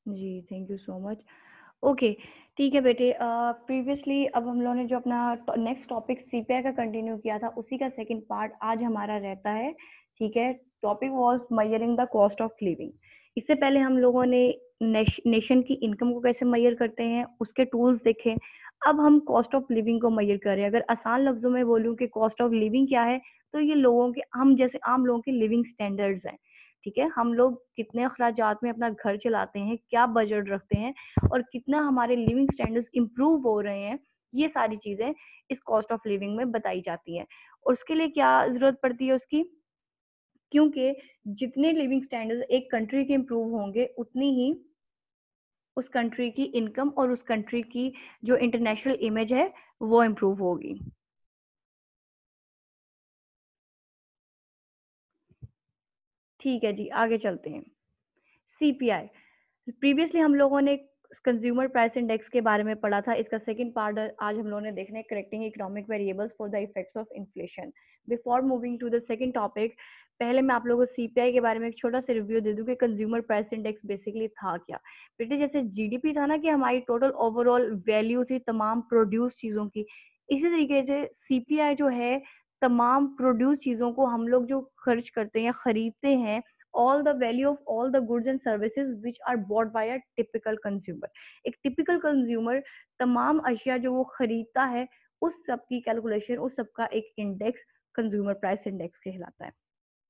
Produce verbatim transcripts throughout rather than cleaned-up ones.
Ji, thank you so much. Okay, ठीक है बेटे। प्रीवियसली अब हम लोगों ने जो अपना नेक्स्ट टॉपिक सीपीआई का कंटिन्यू किया था, उसी का सेकंड पार्ट आज हमारा रहता है। ठीक है, topic was measuring the cost of living. इससे पहले हम लोगों ने नेश, नेशन की इनकम को कैसे मेजर करते हैं, उसके टूल्स देखे। अब हम कॉस्ट ऑफ लिविंग को मेजर कर रहे हैं। अगर आसान लफ्जों में बोलूं कि कॉस्ट ऑफ लिविंग क्या है, तो ये लोगों के, हम जैसे आम लोगों के लिविंग स्टैंडर्ड्स हैं। ठीक है, हम लोग कितने अखराजात में अपना घर चलाते हैं, क्या बजट रखते हैं, और कितना हमारे लिविंग स्टैंडर्ड्स इंप्रूव हो रहे हैं, ये सारी चीजें इस कॉस्ट ऑफ लिविंग में बताई जाती हैं। और उसके लिए क्या जरूरत पड़ती है उसकी, क्योंकि जितने लिविंग स्टैंडर्ड्स एक कंट्री के इंप्रूव होंगे, उतनी ही उस कंट्री की इनकम और उस कंट्री की जो इंटरनेशनल इमेज है वो इम्प्रूव होगी। ठीक है जी, आगे चलते हैं। सीपीआई, प्रीवियसली हम लोगों ने कंज्यूमर प्राइस इंडेक्स के बारे में पढ़ा था। इसका सेकंड पार्ट आज हम लोगों ने देखना है, correcting economic variables for the effects of inflation. Before moving to the second topic, पहले मैं आप लोगों को सीपीआई के बारे में एक छोटा सा रिव्यू दे दूं कि कंज्यूमर प्राइस इंडेक्स बेसिकली था क्या। बेटे, जैसे जीडीपी था ना कि हमारी टोटल ओवरऑल वैल्यू थी तमाम प्रोड्यूस चीजों की, इसी तरीके से सीपीआई जो है तमाम प्रोड्यूस चीजों को हम लोग जो खर्च करते हैं, खरीदते हैं, all the value of all the goods and services which are bought by a typical consumer। एक typical consumer तमाम अशिया जो वो खरीदता है, उस सब की कैलकुलेशन, उस सब का एक इंडेक्स कंज्यूमर प्राइस इंडेक्स कहलाता है।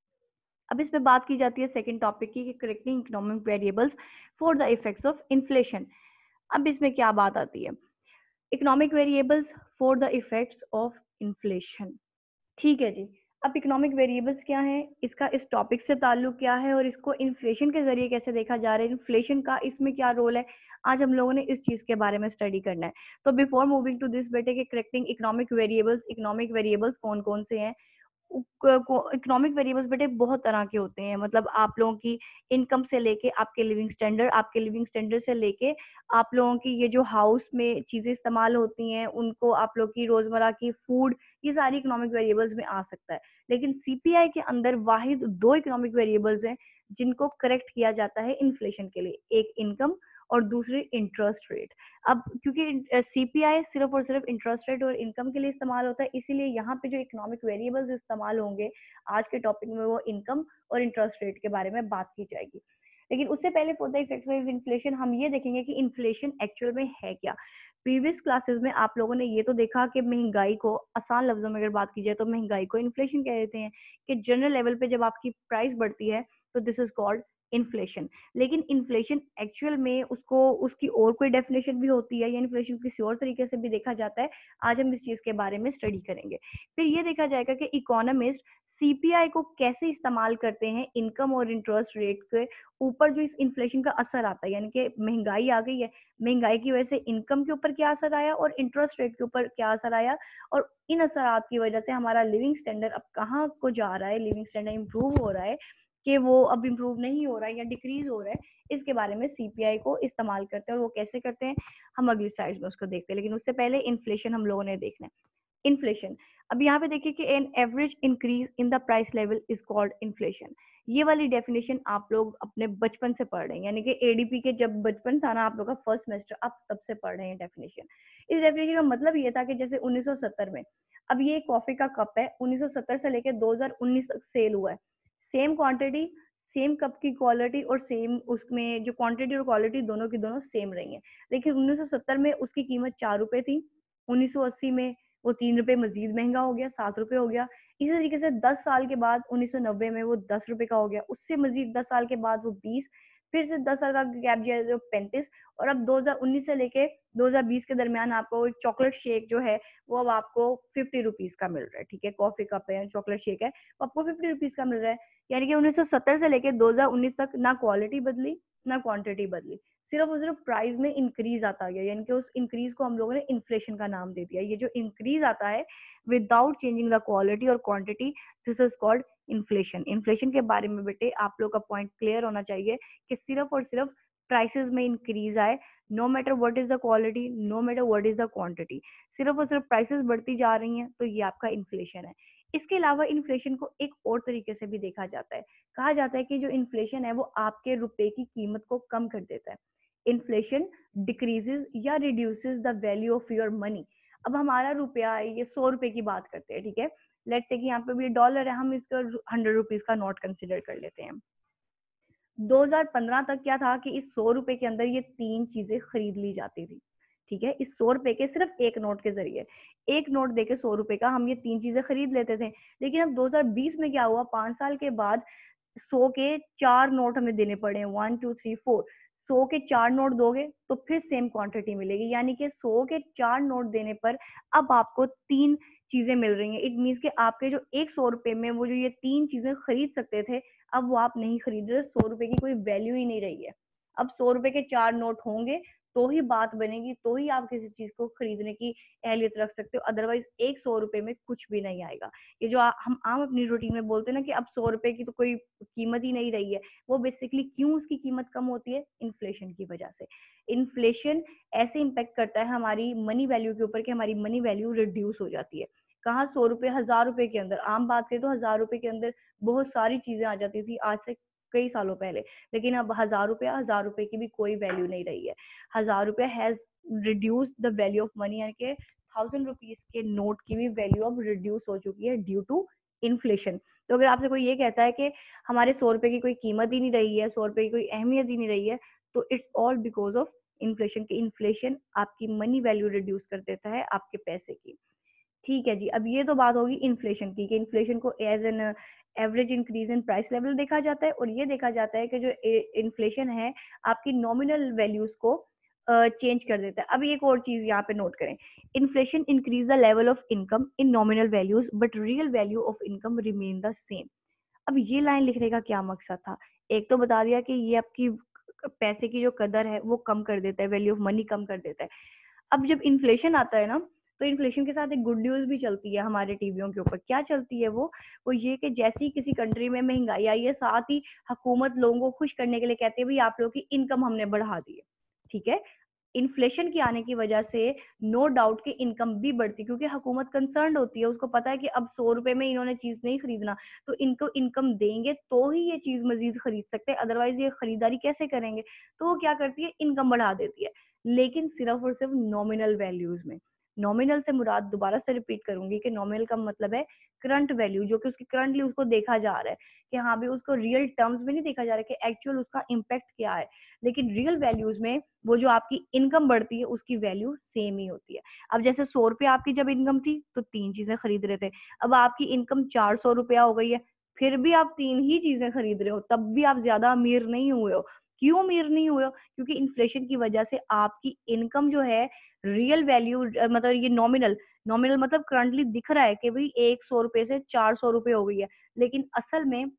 अब इसमें बात की जाती है सेकंड टॉपिक की, correcting economic variables for the effects of inflation. अब इसमें क्या बात आती है, economic variables for the effects of inflation. ठीक है जी, अब इकोनॉमिक वेरिएबल्स क्या है, इसका इस टॉपिक से ताल्लुक क्या है, और इसको इन्फ्लेशन के जरिए कैसे देखा जा रहा है, इन्फ्लेशन का इसमें क्या रोल है, आज हम लोगों ने इस चीज के बारे में स्टडी करना है। तो बिफोर मूविंग टू दिस बेटे, के correcting economic variables, economic variables कौन कौन से हैं। इकोनॉमिक वेरिएबल्स बेटे बहुत तरह के होते हैं, मतलब आप लोगों की इनकम से लेके आपके लिविंग स्टैंडर्ड, आपके लिविंग स्टैंडर्ड से लेके आप लोगों की ये जो हाउस में चीजें इस्तेमाल होती हैं उनको, आप लोग की रोजमर्रा की फूड, ये सारी इकोनॉमिक वेरिएबल्स में आ सकता है। लेकिन सीपीआई के अंदर वाहिद दो इकोनॉमिक वेरिएबल्स हैं जिनको करेक्ट किया जाता है इन्फ्लेशन के लिए, एक इनकम और दूसरी इंटरेस्ट रेट। अब क्योंकि सीपीआई सिर्फ और सिर्फ इंटरेस्ट रेट और इनकम के लिए इस्तेमाल होता है, इसीलिए यहाँ पे जो इकोनॉमिक वेरिएबल्स इस्तेमाल होंगे आज के टॉपिक में, वो इनकम और इंटरेस्ट रेट के बारे में बात की जाएगी। लेकिन उससे पहले for the effects of inflation हम ये देखेंगे कि इन्फ्लेशन एक्चुअल में है क्या। प्रीवियस क्लासेस में आप लोगों ने ये तो देखा कि महंगाई को, आसान लफ्जों में अगर बात की जाए तो महंगाई को इन्फ्लेशन कह देते हैं, कि जनरल लेवल पे जब आपकी प्राइस बढ़ती है तो दिस इज कॉल्ड इन्फ्लेशन। लेकिन इन्फ्लेशन एक्चुअल में उसको, उसकी और कोई डेफिनेशन भी होती है, या इन्फ्लेशन किसी और तरीके से भी देखा जाता है, आज हम इस चीज के बारे में स्टडी करेंगे। फिर ये देखा जाएगा कि इकोनॉमिस्ट सीपीआई को कैसे इस्तेमाल करते हैं इनकम और इंटरेस्ट रेट के ऊपर जो इस इन्फ्लेशन का असर आता है, यानी कि महंगाई आ गई है, महंगाई की वजह से इनकम के ऊपर क्या असर आया और इंटरेस्ट रेट के ऊपर क्या असर आया, और इन असरात की वजह से हमारा लिविंग स्टैंडर्ड अब कहाँ को जा रहा है, लिविंग स्टैंडर्ड इंप्रूव हो रहा है कि वो अब इम्प्रूव नहीं हो रहा है या डिक्रीज हो रहा है, इसके बारे में सीपीआई को इस्तेमाल करते हैं। और वो कैसे करते हैं हम अगली स्लाइड में उसको देखते हैं, लेकिन उससे पहले इन्फ्लेशन हम लोगों ने देखना है। इन्फ्लेशन, अब यहाँ पे देखिए कि an average increase in the price level is called inflation. ये वाली डेफिनेशन आप लोग अपने बचपन से पढ़ रहे हैं, यानी कि एडीपी के जब बचपन था ना आप लोग का फर्स्ट सेमेस्टर, आप तब से पढ़ रहे हैं डेफिनेशन। इस डेफिनेशन का मतलब ये था कि जैसे उन्नीस सौ सत्तर में, अब ये कॉफी का कप है, उन्नीस सौ सत्तर से लेकर दो हज़ार उन्नीस तक सेल हुआ है, सेम क्वांटिटी, सेम कप की क्वालिटी, और सेम उसमें जो क्वांटिटी और क्वालिटी दोनों की दोनों सेम रही है। लेकिन उन्नीस सौ सत्तर में उसकी कीमत चार रुपए थी, उन्नीस सौ अस्सी में वो तीन रुपए मजीद महंगा हो गया, सात रुपए हो गया। इसी तरीके से दस साल के बाद उन्नीस सौ नब्बे में वो दस रुपए का हो गया, उससे मजीद दस साल के बाद वो बीस, फिर से दस साल का गैप दिया जो पैंतीस, और अब दो हज़ार उन्नीस से लेके दो हज़ार बीस के दरमियान आपको एक चॉकलेट शेक जो है वो अब आपको फिफ्टी रुपीज का मिल रहा है। ठीक है, कॉफी कप है, चॉकलेट शेक है, वो आपको फिफ्टी रुपीज का मिल रहा है। यानी कि उन्नीस सौ सत्तर से लेके दो हज़ार उन्नीस तक ना क्वालिटी बदली ना क्वांटिटी बदली, सिर्फ और सिर्फ प्राइस में इंक्रीज आता गया, यानी कि उस इंक्रीज को हम लोगों ने इन्फ्लेशन का नाम दे दिया। ये जो इंक्रीज आता है विदाउट चेंजिंग द क्वालिटी और quantity, this is called inflation. Inflation के बारे में बेटे आप लोग का पॉइंट क्लियर होना चाहिए कि सिर्फ और सिर्फ प्राइसेस में इंक्रीज आए, no matter what is the quality, no matter what is the quantity, सिर्फ और सिर्फ प्राइसेस बढ़ती जा रही हैं, तो ये आपका इन्फ्लेशन है। इसके अलावा इन्फ्लेशन को एक और तरीके से भी देखा जाता है, कहा जाता है कि जो इन्फ्लेशन है वो आपके रुपए की कीमत को कम कर देता है। इन्फ्लेशन डिक्रीजेस या reduces the value of your money. अब हमारा रुपया है, ये सौ रुपए की बात करते हैं, ठीक है। लेट्स से कि यहाँ पे भी डॉलर है, हम इसका हंड्रेड रुपीज का नोट कंसिडर कर लेते हैं। दो हज़ार पंद्रह तक क्या था कि इस सौ रुपए के अंदर ये तीन चीजें खरीद ली जाती थी, ठीक है। इस सौ रुपए के सिर्फ एक नोट के जरिए, एक नोट देके सौ रुपए का हम ये तीन चीजें खरीद लेते थे। लेकिन अब दो हज़ार बीस में क्या हुआ, पांच साल के बाद सौ के चार नोट हमें देने पड़े हैं, वन टू थ्री फोर। सौ के चार नोट दोगे तो फिर सेम क्वांटिटी मिलेगी, यानी कि सौ के चार नोट देने पर अब आपको तीन चीजें मिल रही हैं। इट मीन्स कि आपके जो एक सौ रुपए में वो जो ये तीन चीजें खरीद सकते थे, अब वो आप नहीं खरीद रहे, सौ रुपए की कोई वैल्यू ही नहीं रही है। अब सौ रुपए के चार नोट होंगे तो ही बात बनेगी, तो ही आप किसी चीज को खरीदने की अहलियत रख सकते हो, अदरवाइज एक सौ रुपए में कुछ भी नहीं आएगा। ये जो आ, हम आम अपनी रूटीन में बोलते हैं ना कि अब सौ रुपए की तो कोई कीमत ही नहीं रही है, वो बेसिकली क्यों उसकी कीमत कम होती है, इन्फ्लेशन की वजह से। इन्फ्लेशन ऐसे इम्पेक्ट करता है हमारी मनी वैल्यू के ऊपर कि हमारी मनी वैल्यू रिड्यूस हो जाती है। कहाँ सौ रुपए हजार रुपए के अंदर, आम बात करें तो हजार रुपए के अंदर बहुत सारी चीजें आ जाती थी आज से कई सालों पहले, लेकिन अब हजार रुपया हजार रुपए की भी कोई वैल्यू नहीं रही है। हजार रुपया has reduce the value of money, यानी कि थाउजेंड रुपीज के नोट की भी वैल्यू अब रिड्यूस हो चुकी है ड्यू टू इन्फ्लेशन। तो अगर आपसे कोई ये कहता है कि हमारे सौ रुपए की कोई कीमत ही नहीं रही है, सौ रुपए की कोई अहमियत ही नहीं रही है, तो it's all because of inflation. की इन्फ्लेशन आपकी मनी वैल्यू रिड्यूस कर देता है आपके पैसे की, ठीक है जी। अब ये तो बात होगी इन्फ्लेशन की, कि इन्फ्लेशन को as an average increase in price level देखा जाता है, और ये देखा जाता है कि जो इन्फ्लेशन है आपकी नॉमिनल वैल्यूज को चेंज uh, कर देता है। अब एक और चीज यहाँ पे नोट करें, inflation increase the level of income in nominal values but real value of income remain the same. अब ये लाइन लिखने का क्या मकसद था, एक तो बता दिया कि ये आपकी पैसे की जो कदर है वो कम कर देता है, वैल्यू ऑफ मनी कम कर देता है। अब जब इन्फ्लेशन आता है ना, तो इन्फ्लेशन के साथ एक गुड न्यूज भी चलती है हमारे टीवियों के ऊपर। क्या चलती है वो वो ये कि जैसे ही किसी कंट्री में महंगाई आई है, साथ ही हुकूमत लोगों को खुश करने के लिए कहती है भाई आप लोगों की इनकम हमने बढ़ा दी है, ठीक है। इन्फ्लेशन के आने की वजह से नो डाउट कि इनकम भी बढ़ती, क्योंकि हुकूमत कंसर्न होती है, उसको पता है कि अब सौ रुपए में इन्होंने चीज नहीं खरीदना, तो इनको इनकम देंगे तो ही ये चीज मजीद खरीद सकते हैं, अदरवाइज ये खरीदारी कैसे करेंगे। तो वो क्या करती है, इनकम बढ़ा देती है, लेकिन सिर्फ और सिर्फ नॉमिनल वैल्यूज में। नॉमिनल से मुराद, दोबारा से रिपीट करूंगी कि नॉमिनल का मतलब है करंट वैल्यू, जो कि उसकी करंटली उसको देखा जा रहा है कि हाँ भी उसको रियल टर्म्स में नहीं देखा जा रहा है कि एक्चुअल उसका इम्पैक्ट क्या है, लेकिन रियल वैल्यूज में वो जो आपकी इनकम बढ़ती है उसकी वैल्यू सेम ही होती है। अब जैसे सौ रुपया आपकी जब इनकम थी तो तीन चीजें खरीद रहे थे, अब आपकी इनकम चार सौ रुपया हो गई है, फिर भी आप तीन ही चीजें खरीद रहे हो, तब भी आप ज्यादा अमीर नहीं हुए हो। क्यों अमीर नहीं हुए हो, क्योंकि इन्फ्लेशन की वजह से आपकी इनकम जो है रियल वैल्यू, मतलब ये नॉमिनल, नॉमिनल मतलब करंटली दिख रहा है कि भाई एक सौ रुपए से चार सौ रुपए हो गई है, लेकिन असल में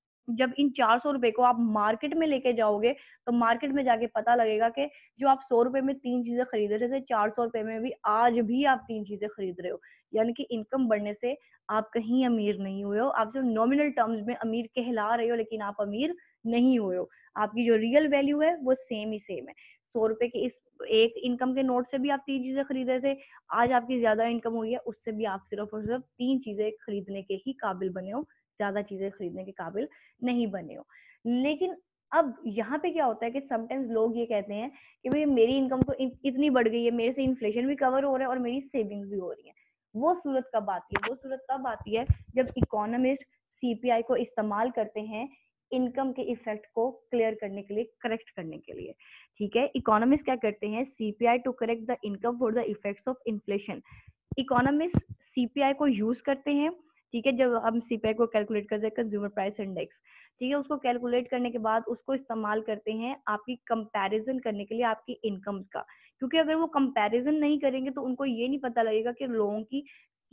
जब इन चार सौ रुपए को आप मार्केट में लेके जाओगे तो मार्केट में जाके पता लगेगा कि जो आप सौ रुपए में तीन चीजें खरीद रहे थे, चार सौ रुपए में भी आज भी आप तीन चीजें खरीद रहे हो। यानी कि इनकम बढ़ने से आप कहीं अमीर नहीं हुए हो, आप जो नॉमिनल टर्म्स में अमीर कहला रहे हो लेकिन आप अमीर नहीं हुए हो। आपकी जो रियल वैल्यू है वो सेम ही सेम है। सौ रुपए के इस एक इनकम के नोट से भी आप तीन चीजें खरीद रहे थे, आज आपकी ज्यादा इनकम हुई है, उससे भी आप सिर्फ और सिर्फ तीन चीजें खरीदने के ही काबिल बने हो, ज्यादा चीजें खरीदने के काबिल नहीं बने हो। लेकिन अब यहाँ पे क्या होता है कि समटाइम्स लोग ये कहते हैं कि भाई मेरी इनकम तो इतनी बढ़ गई है, मेरे से इन्फ्लेशन भी कवर हो रहा है और मेरी सेविंग्स भी हो रही है। वो सूरत कब आती है, वो सूरत तब आती है जब इकोनॉमिस्ट सीपीआई को इस्तेमाल करते हैं इनकम के इफेक्ट को क्लियर करने के लिए, करेक्ट करने के लिए, ठीक है। इकोनॉमिस्ट क्या करते हैं, CPI to correct the income for the effects of inflation. Economist CPI को यूज करते हैं, ठीक है। जब हम सीपीआई को कैलकुलेट करते हैं, कंज्यूमर प्राइस इंडेक्स, ठीक है, उसको कैलकुलेट करने के बाद उसको इस्तेमाल करते हैं आपकी कंपैरिजन करने के लिए आपकी इनकम्स का, क्योंकि अगर वो कंपैरिजन नहीं करेंगे तो उनको ये नहीं पता लगेगा कि लोगों की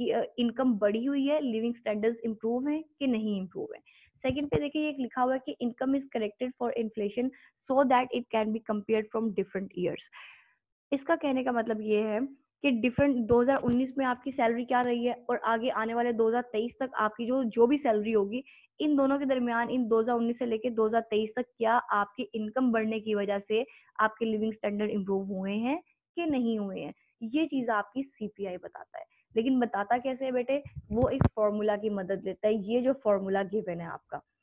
इनकम बढ़ी हुई है, लिविंग स्टैंडर्ड्स इंप्रूव है कि नहीं इंप्रूव है। सेकंड पे देखिए एक लिखा हुआ है कि income is corrected for inflation so that it can be compared from different years. इसका कहने का मतलब ये है कि डिफरेंट दो हज़ार उन्नीस में आपकी सैलरी क्या रही है और आगे आने वाले दो हज़ार तेईस तक आपकी जो जो भी सैलरी होगी, इन दोनों के दरमियान, इन दो हज़ार उन्नीस से लेकर दो हज़ार तेईस तक क्या आपकी इनकम बढ़ने की वजह से आपके लिविंग स्टैंडर्ड इंप्रूव हुए हैं कि नहीं हुए हैं, ये चीज आपकी सीपीआई बताता है। लेकिन बताता कैसे है बेटे, वो एक फॉर्मूला की मदद लेता है, ये जो फॉर्मूला गिवन है आपका,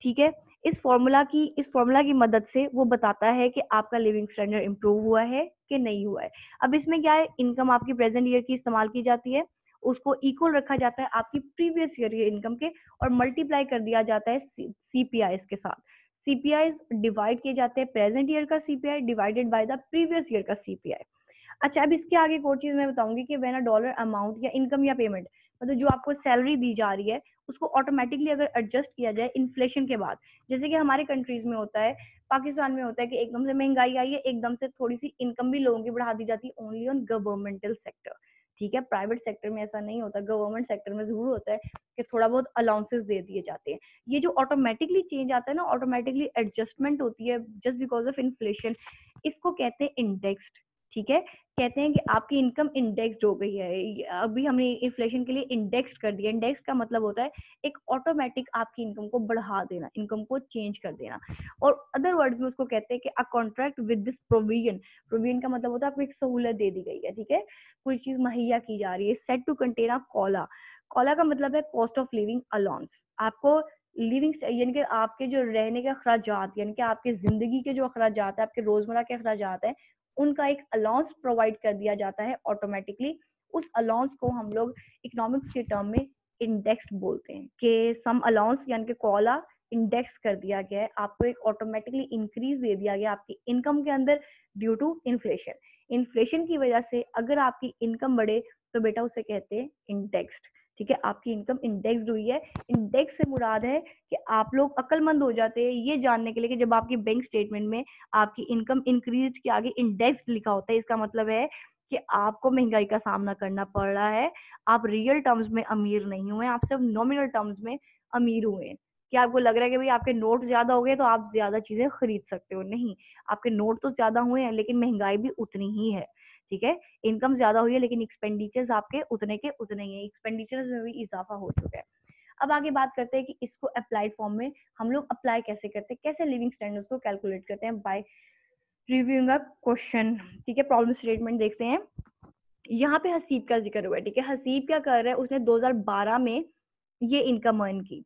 ठीक है। इस फॉर्मूला की इस फॉर्मूला की मदद से वो बताता है कि आपका लिविंग स्टैंडर्ड इंप्रूव हुआ है कि नहीं हुआ है। अब इसमें क्या है, इनकम आपकी प्रेजेंट ईयर की इस्तेमाल की जाती है, उसको इक्वल रखा जाता है आपकी प्रीवियस ईयर की इनकम के और मल्टीप्लाई कर दिया जाता है सीपीआई के साथ। सीपीआई डिवाइड किए जाते हैं प्रेजेंट ईयर का CPI divided by the previous year का सीपीआई। अच्छा, अब इसके आगे एक और चीज मैं बताऊंगी कि व्हेन अ डॉलर अमाउंट या इनकम या पेमेंट, मतलब जो आपको सैलरी दी जा रही है उसको ऑटोमेटिकली अगर एडजस्ट किया जाए इन्फ्लेशन के बाद, जैसे कि हमारे कंट्रीज में होता है, पाकिस्तान में होता है कि एकदम से महंगाई आई है, एकदम से थोड़ी सी इनकम भी लोगों की बढ़ा दी जाती है ओनली ऑन गवर्नमेंटल सेक्टर। ठीक है, प्राइवेट सेक्टर में ऐसा नहीं होता, गवर्नमेंट सेक्टर में जरूर होता है कि थोड़ा बहुत अलाउंसेस दे दिए जाते हैं। ये जो ऑटोमेटिकली चेंज आता है ना, ऑटोमेटिकली एडजस्टमेंट होती है जस्ट बिकॉज ऑफ इन्फ्लेशन, इसको कहते हैं इंडेक्स्ड। ठीक है, कहते हैं कि आपकी इनकम इंडेक्स्ड हो गई है, अभी हमने इन्फ्लेशन के लिए इंडेक्स कर दिया। इंडेक्स का मतलब होता है एक ऑटोमेटिक आपकी इनकम को बढ़ा देना, इनकम को चेंज कर देना। और अदर वर्ड में उसको कहते हैं कि a contract with this provision. Provision का मतलब होता है आपको एक सहूलत दे दी गई है, ठीक है, कोई चीज मुहैया की जा रही है। Set to contain a COLA. COLA का मतलब है कॉस्ट ऑफ लिविंग अलाउंस। आपको लिविंग यानी कि आपके जो रहने के अखराजात, यानी कि आपके जिंदगी के जो अखराजात है, आपके रोजमर्रा के अखराजात है, उनका एक अलाउंस प्रोवाइड कर दिया जाता है ऑटोमेटिकली। उस अलाउंस को हम लोग इकोनॉमिक्स के टर्म में इंडेक्स्ड बोलते हैं कि सम अलाउंस यानी कि कॉला इंडेक्स कर दिया गया है, आपको एक ऑटोमेटिकली इंक्रीज दे दिया गया आपकी इनकम के अंदर ड्यू टू इन्फ्लेशन। इन्फ्लेशन की वजह से अगर आपकी इनकम बढ़े तो बेटा उसे कहते हैं इंडेक्स्ड। ठीक है, आपकी इनकम इंडेक्स्ड हुई है। इंडेक्स से मुराद है कि आप लोग अक्लमंद हो जाते हैं ये जानने के लिए कि जब आपकी बैंक स्टेटमेंट में आपकी इनकम इंक्रीज के आगे इंडेक्स लिखा होता है, इसका मतलब है कि आपको महंगाई का सामना करना पड़ रहा है, आप रियल टर्म्स में अमीर नहीं हुए, आप सिर्फ नॉमिनल टर्म्स में अमीर हुए हैं। क्या आपको लग रहा है कि भाई आपके नोट ज्यादा हो गए तो आप ज्यादा चीजें खरीद सकते हो? नहीं, आपके नोट तो ज्यादा हुए हैं लेकिन महंगाई भी उतनी ही है। ठीक है, इनकम ज्यादा हुई है लेकिन एक्सपेंडिचर्स आपके उतने के उतने ही है, एक्सपेंडिचर्स में भी इजाफा हो चुका है। अब आगे बात करते हैं कि इसको अप्लाइड फॉर्म में हम लोग अप्लाई कैसे करते हैं, कैसे लिविंग स्टैंडर्ड्स को कैलकुलेट करते हैं बाय रिव्यूइंग अ क्वेश्चन। ठीक है, प्रॉब्लम स्टेटमेंट देखते हैं। यहाँ पे हसीब का जिक्र हुआ है। ठीक है, हसीब क्या कर रहा है, उसने दो हज़ार बारह में ये इनकम अर्न की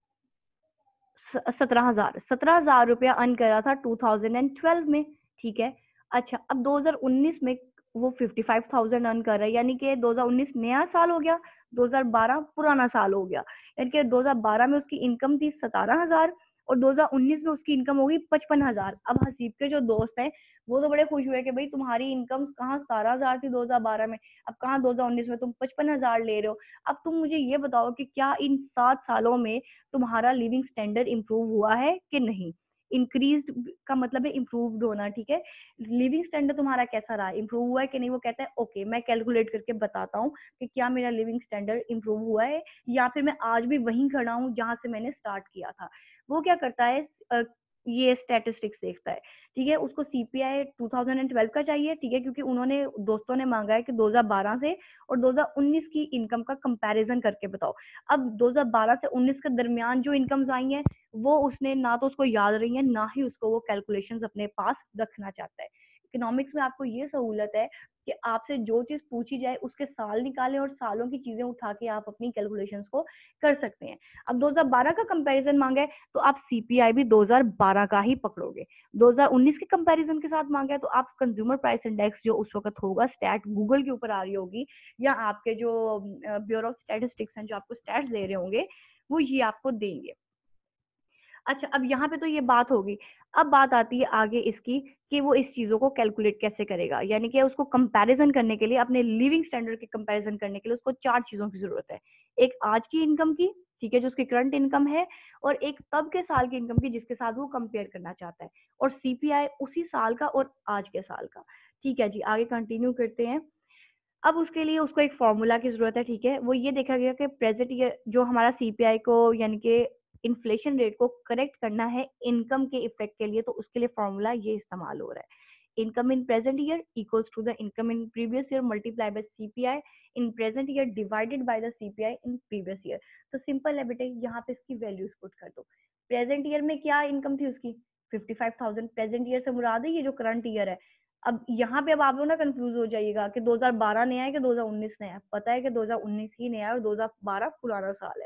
सत्रह हजार सत्रह हजार रुपया अर्न करा था टू थाउजेंड ट्वेल्व में। ठीक है, अच्छा अब दो हज़ार उन्नीस में वो फिफ्टी फाइव थाउजेंड अर्न कर रहा है, यानी कि दो हज़ार उन्नीस नया साल हो गया, दो हज़ार बारह पुराना साल हो गया। यानी कि दो हज़ार बारह में उसकी इनकम थी सतारह हजार और दो हज़ार उन्नीस में उसकी इनकम होगी पचपन हजार। अब हसीब के जो दोस्त हैं वो तो बड़े खुश हुए कि भाई तुम्हारी इनकम कहाँ सतारह हजार थी दो हज़ार बारह में, अब कहाँ दो हज़ार उन्नीस में तुम पचपन हजार ले रहे हो। अब तुम मुझे ये बताओ कि क्या इन सात सालों में तुम्हारा लिविंग स्टैंडर्ड इंप्रूव हुआ है कि नहीं? इंक्रीज का मतलब है इंप्रूव्ड होना। ठीक है, लिविंग स्टैंडर्ड तुम्हारा कैसा रहा, इंप्रूव हुआ है कि नहीं? वो कहता है ओके मैं कैलकुलेट करके बताता हूँ कि क्या मेरा लिविंग स्टैंडर्ड इंप्रूव हुआ है या फिर मैं आज भी वहीं खड़ा हूँ जहां से मैंने स्टार्ट किया था। वो क्या करता है, अ, ये स्टैटिस्टिक्स देखता है। ठीक है, उसको सीपीआई टू थाउजेंड ट्वेल्व का चाहिए। ठीक है, क्योंकि उन्होंने दोस्तों ने मांगा है कि दो हज़ार बारह से और दो हज़ार उन्नीस की इनकम का कंपैरिजन करके बताओ। अब दो हज़ार बारह से उन्नीस के दरमियान जो इनकम्स आई हैं वो उसने ना तो उसको याद रही है ना ही उसको वो कैलकुलेशंस अपने पास रखना चाहता है। इकोनॉमिक्स में आपको ये सहूलत है कि आपसे जो चीज पूछी जाए उसके साल निकालें और सालों की चीजें उठा के आप अपनी कैलकुलेशंस को कर सकते हैं। अब दो हज़ार बारह का कंपैरिजन मांगा है तो आप सीपीआई भी दो हज़ार बारह का ही पकड़ोगे। दो हज़ार उन्नीस के कंपैरिजन के साथ मांगा है तो आप कंज्यूमर प्राइस इंडेक्स जो उस वक्त होगा, स्टैट गूगल के ऊपर आ रही होगी या आपके जो ब्यूरो ऑफ स्टैटिस्टिक्स हैं जो आपको स्टैट्स दे रहे होंगे वो ये आपको देंगे। अच्छा, अब यहाँ पे तो ये बात होगी। अब बात आती है आगे इसकी कि वो इस चीजों को कैलकुलेट कैसे करेगा, यानी कि उसको कंपैरिजन करने के लिए, अपने लिविंग स्टैंडर्ड के कंपैरिजन करने के लिए उसको चार चीजों की जरूरत है। एक आज की इनकम की, ठीक है, जो उसकी करंट इनकम है, और एक तब के साल की इनकम की जिसके साथ वो कंपेयर करना चाहता है, और सीपीआई उसी साल का और आज के साल का। ठीक है जी, आगे कंटिन्यू करते हैं। अब उसके लिए उसको एक फॉर्मूला की जरूरत है। ठीक है, वो ये देखा गया कि प्रेजेंट ईयर जो हमारा सीपीआई को यानी कि इन्फ्लेशन रेट को करेक्ट करना है इनकम के इफेक्ट के लिए, तो उसके लिए फॉर्मूला ये इस्तेमाल हो रहा है। Income in present year equals to the income in previous year multiply by CPI in present year divided by the CPI in previous year. तो सिंपल है बेटे, यहाँ पे इसकी वैल्यूज पुट कर दो। प्रेजेंट ईयर में क्या इनकम थी उसकी? Fifty five thousand. Present year से मुराद है ये जो करंट ईयर है। अब यहाँ पे अब आप लोग ना कंफ्यूज हो जाइएगा कि दो हज़ार बारह नया है कि दो हज़ार उन्नीस नया है। पता है कि दो हज़ार उन्नीस ही नया है और दो हज़ार बारह पुराना साल है।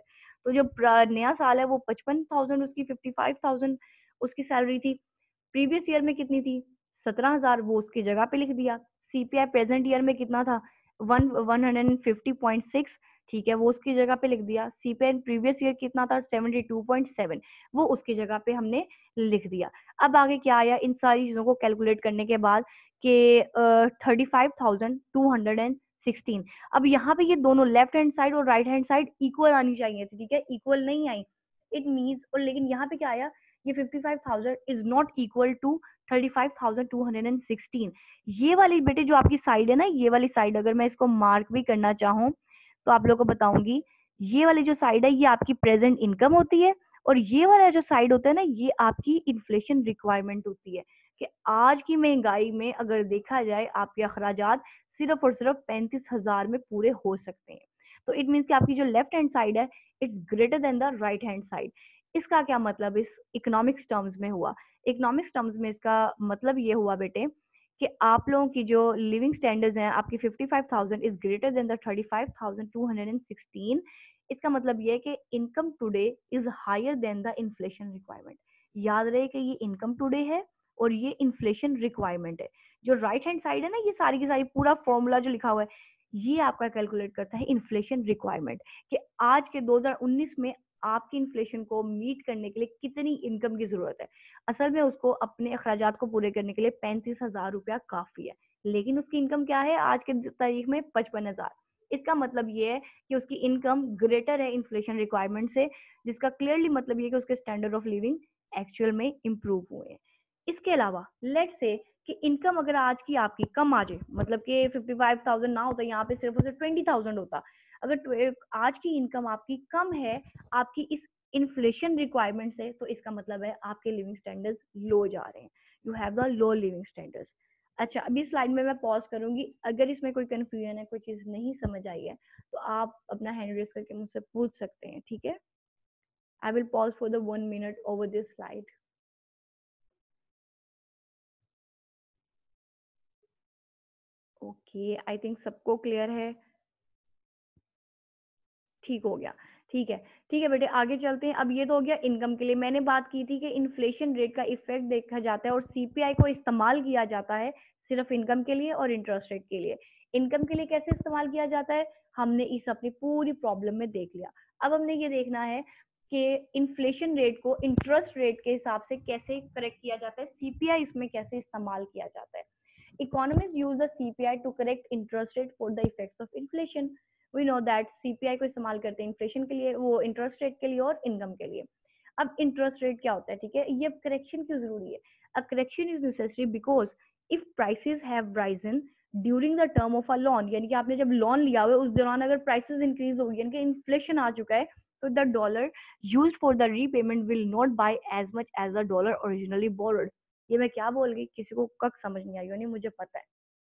तो जो नया साल है वो पचपन थाउजेंड उसकी फिफ्टी फाइव थाउजेंड उसकी सैलरी थी। प्रीवियस ईयर में कितनी थी? सत्रह हजार, वो उसकी जगह पे लिख दिया। सीपीआई प्रेजेंट ईयर में कितना था? One one hundred fifty point six, ठीक है, वो उसकी जगह पे लिख दिया। सीपीआई प्रीवियस ईयर कितना था? सेवेंटी टू पॉइंट सेवन, वो उसकी जगह पे हमने लिख दिया। अब आगे क्या आया इन सारी चीजों को कैलकुलेट करने के बाद कि thirty five thousand two hundred and sixteen. अब यहाँ पे ये दोनों लेफ्ट हैंड साइड और राइट हैंड साइड इक्वल आनी चाहिए थी, ठीक है, इक्वल नहीं आई। इट मीन्स, और लेकिन यहाँ पे क्या आया, ये fifty five thousand is not equal to thirty five thousand two hundred sixteen. ये वाली बेटे जो आपकी साइड है ना, ये वाली साइड अगर मैं इसको मार्क भी करना चाहूँ तो आप लोगों को बताऊंगी, ये वाली जो साइड है ये आपकी प्रेजेंट इनकम होती है, और ये वाला जो साइड होता है ना ये आपकी इन्फ्लेशन रिक्वायरमेंट होती है। कि आज की महंगाई में अगर देखा जाए आपके अखराजात सिर्फ और सिर्फ पैंतीस हजार में पूरे हो सकते हैं। तो इट मीन्स कि आपकी जो लेफ्ट हैंड साइड है it's greater than the right hand side. इसका क्या मतलब इस इकोनॉमिक्स टर्म्स में हुआ? इकोनॉमिक्स टर्म्स में इसका मतलब ये हुआ बेटे कि आप लोगों की जो लिविंग स्टैंडर्ड्स हैं आपकी fifty five thousand is greater than the thirty five thousand two hundred sixteen. इसका मतलब ये है कि income today is higher than the inflation requirement. याद रहे कि ये इनकम टुडे है और ये इन्फ्लेशन रिक्वायरमेंट है। जो राइट हैंड साइड है ना, ये सारी की सारी पूरा फॉर्मूला जो लिखा हुआ है ये आपका कैलकुलेट करता है इन्फ्लेशन रिक्वायरमेंट, कि आज के दो हज़ार उन्नीस में आपकी इन्फ्लेशन को मीट करने के लिए कितनी इनकम की जरूरत है। असल में उसको अपने अखराजात को पूरे करने के लिए पैंतीस हजार रुपया काफी है, लेकिन उसकी इनकम क्या है आज के तारीख में? पचपन हजार। इसका मतलब ये है कि उसकी इनकम ग्रेटर है इन्फ्लेशन रिक्वायरमेंट से, जिसका क्लियरली मतलब ये है कि उसके स्टैंडर्ड ऑफ लिविंग एक्चुअल में इम्प्रूव हुए हैं। इसके अलावा लेट्स से कि इनकम अगर आज की आपकी कम आ जाए, मतलब कि फिफ्टी फाइव थाउजेंड ना होता, यहाँ पे सिर्फ और सिर्फ ट्वेंटी थाउजेंड होता। अगर आज की इनकम आपकी कम है आपकी इस इन्फ्लेशन रिक्वायरमेंट से, तो इसका मतलब है आपके लिविंग स्टैंडर्ड्स लो जा रहे हैं। You have the low living standards. अच्छा, अभी स्लाइड में मैं पॉज करूंगी, अगर इसमें कोई कंफ्यूजन है, कोई चीज नहीं समझ आई है तो आप अपना हैंड रेस करके मुझसे पूछ सकते हैं, ठीक है? I will pause for the one minute over this slide. Okay, I think सबको क्लियर है। ठीक हो गया, ठीक है। ठीक है बेटे, आगे चलते हैं। अब ये तो हो गया इनकम के लिए। मैंने बात की थी कि इन्फ्लेशन रेट का इफेक्ट देखा जाता है और सीपीआई को इस्तेमाल किया जाता है सिर्फ इनकम के लिए और इंटरेस्ट रेट के लिए। इनकम के लिए कैसे इस्तेमाल किया जाता है हमने इस अपनी पूरी प्रॉब्लम में देख लिया। अब हमने ये देखना है कि इन्फ्लेशन रेट को इंटरेस्ट रेट के हिसाब से कैसे करेक्ट किया जाता है, सीपीआई इसमें कैसे इस्तेमाल किया जाता है। Economists use the C P I to correct interest rate for the effects of inflation. We know that C P I को इस्तेमाल करते हैं इन्फ्लेशन के लिए, वो इंटरेस्ट रेट के लिए और इनकम के लिए। अब इंटरेस्ट रेट क्या होता है, ठीक है, ये करेक्शन क्यों जरूरी है? A correction is necessary because if prices have risen during the term of a loan, यानी कि आपने जब लोन लिया हुआ है उस दौरान अगर प्राइसेस इंक्रीज हो गई, यानी कि इन्फ्लेशन आ चुका है, तो the dollar used for the repayment will not buy as much as the dollar originally borrowed. ये मैं क्या बोल गई, किसी को कक समझ नहीं आई नहीं, मुझे पता है।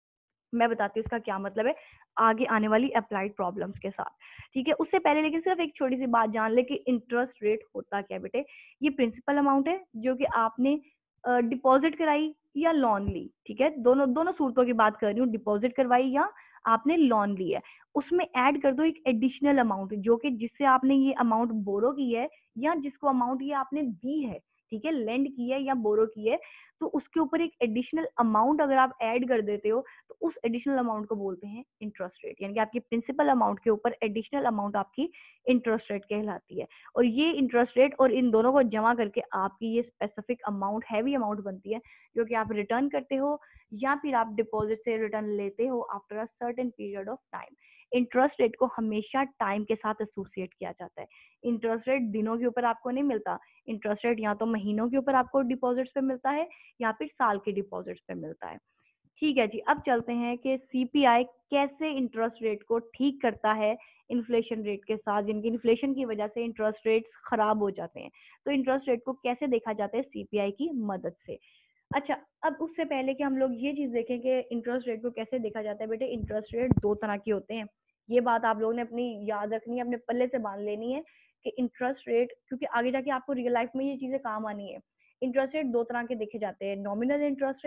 मैं बताती हूँ इसका क्या मतलब है आगे आने वाली अप्लाइड प्रॉब्लम्स के साथ, ठीक है? उससे पहले लेकिन सिर्फ एक छोटी सी बात जान ले कि इंटरेस्ट रेट होता क्या है बेटे। ये प्रिंसिपल अमाउंट है जो कि आपने डिपॉजिट कराई या लोन ली, ठीक है, दोनों दोनों सूरतों की बात कर रही हूँ, डिपॉजिट करवाई या आपने लोन ली है। उसमें ऐड कर दो एक एडिशनल अमाउंट जो कि जिससे आपने ये अमाउंट बोरो की है या जिसको अमाउंट ये आपने दी है, ठीक है, लेंड की है या बोरो की है, तो उसके ऊपर एक एडिशनल अमाउंट अगर आप ऐड कर देते हो तो उस एडिशनल अमाउंट को बोलते हैं इंटरेस्ट रेट, यानी कि आपकी प्रिंसिपल अमाउंट के ऊपर एडिशनल अमाउंट आपकी इंटरेस्ट रेट कहलाती है। और ये इंटरेस्ट रेट और इन दोनों को जमा करके आपकी ये स्पेसिफिक अमाउंट हैवी अमाउंट बनती है जो कि आप रिटर्न करते हो या फिर आप डिपॉजिट से रिटर्न लेते हो after a certain period of time. Interest rate को हमेशा टाइम के साथ एसोसिएट किया जाता है। इंटरेस्ट रेट दिनों के ऊपर आपको नहीं मिलता, इंटरेस्ट रेट या तो महीनों के ऊपर आपको डिपॉजिट्स पे मिलता है या फिर साल के डिपॉजिट्स पे मिलता है। ठीक है जी, अब चलते हैं कि सीपीआई कैसे इंटरेस्ट रेट को ठीक करता है इन्फ्लेशन रेट के साथ, जिनकी इन्फ्लेशन की वजह से इंटरेस्ट रेट्स खराब हो जाते हैं। तो इंटरेस्ट रेट को कैसे देखा जाता है सीपीआई की मदद से। अच्छा, अब उससे पहले कि हम लोग ये चीज देखें कि इंटरेस्ट रेट को कैसे देखा जाता है बेटे, इंटरेस्ट रेट दो तरह के होते हैं। ये बात आप लोगों ने अपनी याद रखनी है, अपने पल्ले से बांध लेनी है कि इंटरेस्ट रेट, क्योंकि आगे जाके आपको रियल लाइफ में ये चीजें काम आनी है। इंटरेस्ट रेट दो तरह के देखे जाते हैं, नॉमिनल इंटरेस्ट रेट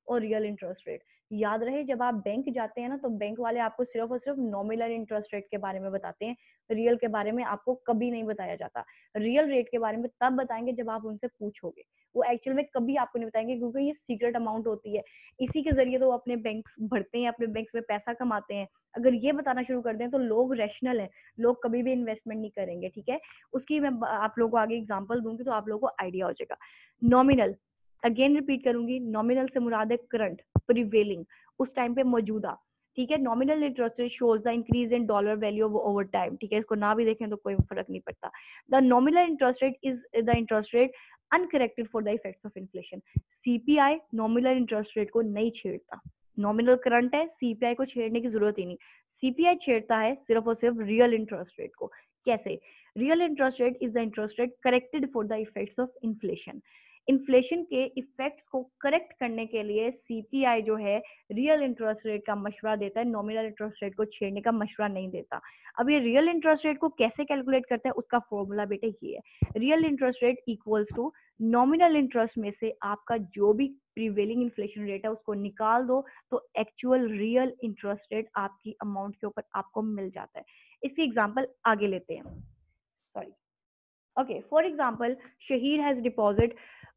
और रियल इंटरेस्ट रेट। याद रहे, जब आप बैंक जाते हैं ना, तो बैंक वाले आपको सिर्फ और सिर्फ नॉमिनल इंटरेस्ट रेट के बारे में बताते हैं, रियल के बारे में आपको कभी नहीं बताया जाता। रियल रेट के बारे में तब बताएंगे जब आप उनसे पूछोगे, वो एक्चुअल में कभी आपको नहीं बताएंगे, क्योंकि ये सीक्रेट अमाउंट होती है। इसी के जरिए तो अपने बैंक भरते हैं, अपने बैंक में पैसा कमाते हैं। अगर ये बताना शुरू कर दें तो लोग रैशनल है, लोग कभी भी इन्वेस्टमेंट नहीं करेंगे। ठीक है, उसकी मैं आप लोगों को आगे एग्जांपल दूंगी तो आप लोगों को आइडिया हो जाएगा। नॉमिनल, अगेन रिपीट करूंगी, नॉमिनल से मुराद है करंट, प्रिवेलिंग, उस टाइम पे मौजूदा। ठीक है, nominal interest rate shows the increase in dollar value over time. ठीक है, इसको ना भी देखें तो कोई फर्क नहीं पड़ता। The nominal interest rate is the interest rate uncorrected for the effects of inflation. CPI nominal interest rate को नहीं छेड़ता। नॉमिनल करंट है, सीपीआई को छेड़ने की जरूरत ही नहीं। सीपीआई छेड़ता है सिर्फ और सिर्फ रियल इंटरेस्ट रेट को। कैसे? Real interest rate is the interest rate corrected for the effects of inflation. Inflation के इफेक्ट्स को करेक्ट करने के लिए सीपीआई जो है रियल इंटरेस्ट रेट का मशवरा देता है, नॉमिनल इंटरेस्ट रेट को छेड़ने का मशवरा नहीं देता। अब ये रियल इंटरेस्ट रेट को कैसे कैलकुलेट करते हैं, उसका फॉर्मूला बेटे ये है, real interest rate equals to nominal interest में से आपका जो भी प्रीवेलिंग इन्फ्लेशन रेट है उसको निकाल दो, तो एक्चुअल रियल इंटरेस्ट रेट आपकी अमाउंट के ऊपर आपको मिल जाता है। इसकी एग्जांपल आगे लेते हैं। Sorry, okay, for example, Shaheer has deposit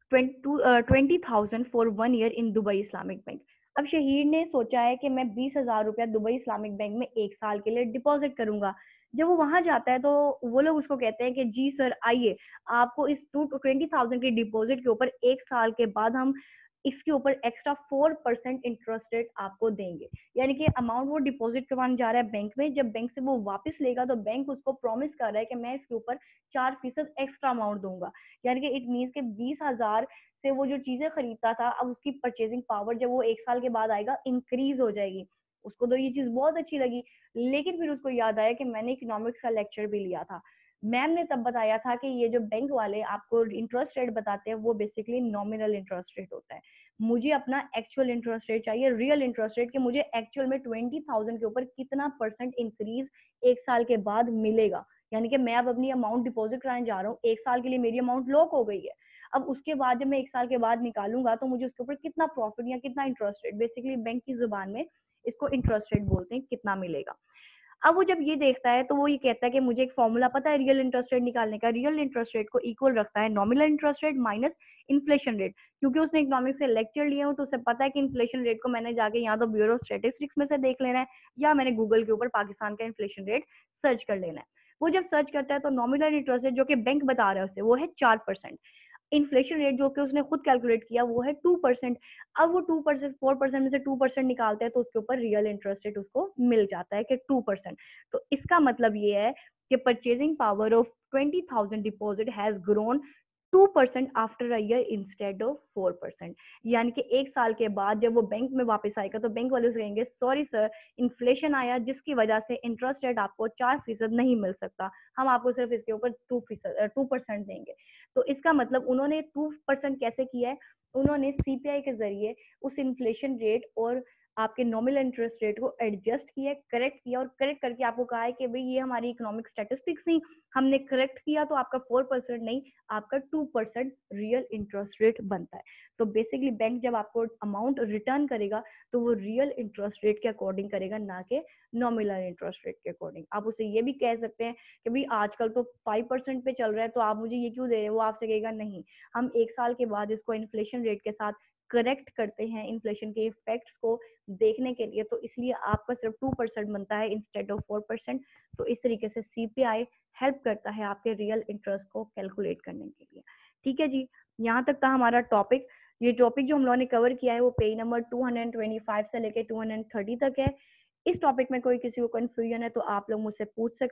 twenty thousand for one year in Dubai Islamic Bank. अब शहीर ने सोचा है कि मैं बीस हजार रुपया दुबई इस्लामिक बैंक में एक साल के लिए डिपॉजिट करूंगा। जब वो वहां जाता है तो वो लोग उसको कहते हैं कि जी सर आइए, आपको इस टू ट्वेंटी थाउजेंड की डिपॉजिट के ऊपर एक साल के बाद हम इसके ऊपर extra four percent interest rate आपको देंगे। यानी कि अमाउंट वो डिपॉजिट करवाने जा रहा है बैंक में, जब बैंक से वो वापस लेगा तो बैंक उसको प्रॉमिस कर रहा है कि मैं इसके ऊपर चार फीसद एक्स्ट्रा अमाउंट दूंगा। यानी कि इट मीन्स के बीस हजार से वो जो चीजें खरीदता था, अब उसकी परचेजिंग पावर जब वो एक साल के बाद आएगा इंक्रीज हो जाएगी। उसको तो ये चीज बहुत अच्छी लगी, लेकिन फिर उसको याद आया कि मैंने इकोनॉमिक्स का लेक्चर भी लिया था, मैम ने तब बताया था कि ये जो बैंक वाले आपको इंटरेस्ट रेट बताते हैं वो बेसिकली नॉमिनल इंटरेस्ट रेट होता है। मुझे अपना एक्चुअल इंटरेस्ट रेट चाहिए, रियल इंटरेस्ट रेट, कि मुझे एक्चुअल में ट्वेंटी थाउजेंड के ऊपर कितना परसेंट इंक्रीज एक साल के बाद मिलेगा। यानी कि मैं अब अपनी अमाउंट डिपॉजिट कराने जा रहा हूँ, एक साल के लिए मेरी अमाउंट लॉक हो गई है। अब उसके बाद जब मैं एक साल के बाद निकालूंगा तो मुझे उसके ऊपर कितना प्रॉफिट या कितना इंटरेस्ट रेट, बेसिकली बैंक की जुबान में इसको इंटरेस्ट रेट बोलते हैं, कितना मिलेगा। अब वो जब ये देखता है तो वो ये कहता है कि मुझे एक फॉर्मूला पता है रियल इंटरेस्ट रेट निकालने का। रियल इंटरेस्ट रेट को इक्वल रखता है nominal interest rate minus inflation rate. क्योंकि उसने इकोनॉमिक्स से लेक्चर लिए हो तो उसे पता है कि इन्फ्लेशन रेट को मैंने जाके यहाँ तो ब्यूरो ऑफ स्टैटिस्टिक्स में से देख लेना है, या मैंने गूगल के ऊपर पाकिस्तान का इन्फ्लेशन रेट सर्च कर लेना है। वो जब सर्च करता है तो नॉमिनल इंटरेस्ट रेट जो कि बैंक बता रहा है उसे वो है चार परसेंट। इन्फ्लेशन रेट जो कि उसने खुद कैलकुलेट किया वो है टू परसेंट। अब वो टू परसेंट फोर परसेंट में से टू परसेंट निकालते हैं तो उसके ऊपर रियल इंटरेस्ट रेट उसको मिल जाता है कि टू परसेंट। तो इसका मतलब ये है कि purchasing power of twenty thousand deposit has grown two percent after a year instead of four percent. यानी कि एक साल के बाद जब वो बैंक में वापस आएगा तो बैंक वाले उसे कहेंगे सॉरी सर, इन्फ्लेशन आया जिसकी वजह से इंटरेस्ट रेट आपको चार फीसद नहीं मिल सकता, हम आपको सिर्फ इसके ऊपर टू फीसद टू परसेंट देंगे। तो इसका मतलब उन्होंने टू परसेंट कैसे किया है, उन्होंने सीपीआई के जरिए उस इन्फ्लेशन रेट और आपके नॉमिनल इंटरेस्ट रेट को एडजस्ट किया, करेक्ट किया, और करेक्ट करके आपको कहा है कि भाई ये हमारी इकोनॉमिक स्टैटिस्टिक्स नहीं, हमने करेक्ट किया तो आपका फोर परसेंट नहीं, आपका two percent real interest rate बनता है। तो बेसिकली बैंक जब आपको अमाउंट रिटर्न करेगा तो वो रियल इंटरेस्ट रेट के अकॉर्डिंग करेगा, ना कि नॉमिनल इंटरेस्ट रेट के अकॉर्डिंग। आप उसे ये भी कह सकते हैं कि भाई आजकल तो फाइव परसेंट पे चल रहा है तो आप मुझे ये क्यों दे रहे हैं, वो आपसे कहेगा नहीं, हम एक साल के बाद इसको इन्फ्लेशन रेट के साथ करेक्ट करते हैं इन्फ्लेशन के इफेक्ट्स को देखने के लिए, तो इसलिए आपका सिर्फ टू परसेंट बनता है इंस्टेड ऑफ फोर परसेंट। तो इस तरीके से सीपीआई हेल्प करता है आपके रियल इंटरेस्ट को कैलकुलेट करने के लिए। ठीक है जी, यहाँ तक था हमारा टॉपिक। ये टॉपिक जो हम लोगों ने कवर किया है वो page number two twenty five से लेके टू थर्टी तक है। इस टॉपिक में कोई किसी को कंफ्यूजन है तो आप लोग मुझसे पूछ सकते